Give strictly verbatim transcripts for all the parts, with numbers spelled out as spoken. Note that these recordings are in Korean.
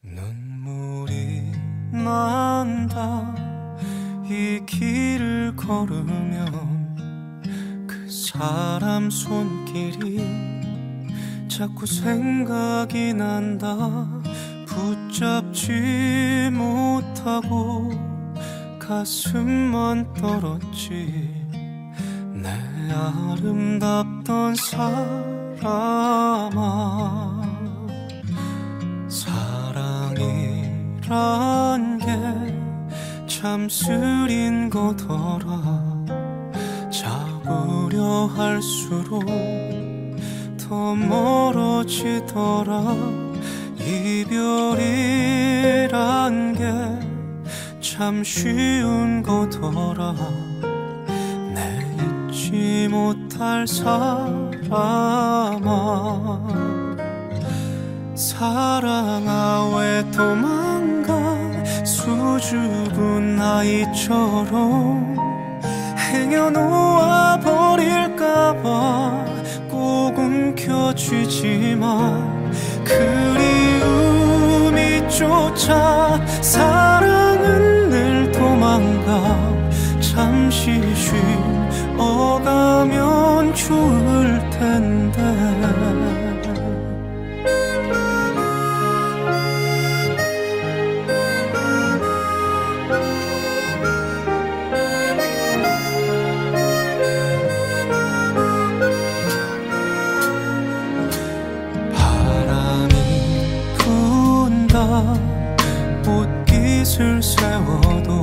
눈물이 난다. 이 길을 걸으면 그 사람 손길이 자꾸 생각이 난다. 붙잡지 못하고 가슴만 떨었지. 내 아름답던 사람아, 사랑이란 게 참 쓰린 거더라. 잡으려 할수록 더 멀어지더라. 이별이란 게 참 쉬운 거더라. 내 잊지 못할 사람아, 사랑아 왜 도망가. 수줍은 아이처럼 행여놓아 버릴까봐 꼭 움켜쥐지만 그리움이 쫓아 사랑은 늘 도망가. 잠시 쉬어가면 좋을 텐데. 옷깃을 세워도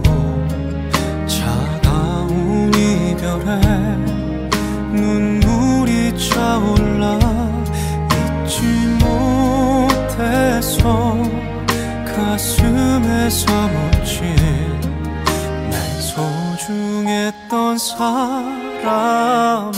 차가운 이별에 눈물이 차올라. 잊지 못해서 가슴에 사무친 내 소중했던 사람아,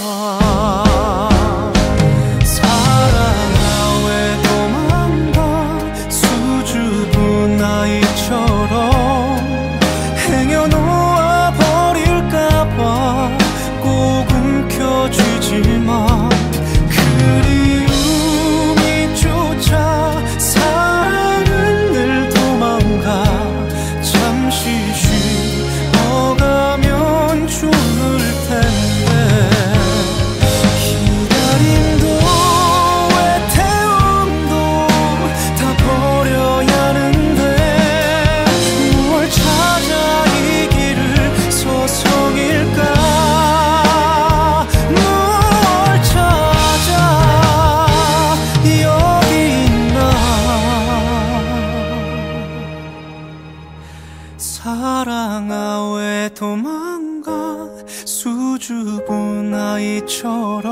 행여놓아 버릴까봐 꼭 움켜쥐지만 그리움이 쫓아 사랑은 늘 도망가. 잠시 쉬어가면 좋을 텐데. 기다림도 애태움도 다 버려야 하는데 뭘 찾아 이 길을 서성일까. 뭘 찾아 여기 있나. 사랑아 왜 도망가. 수줍은 아이처럼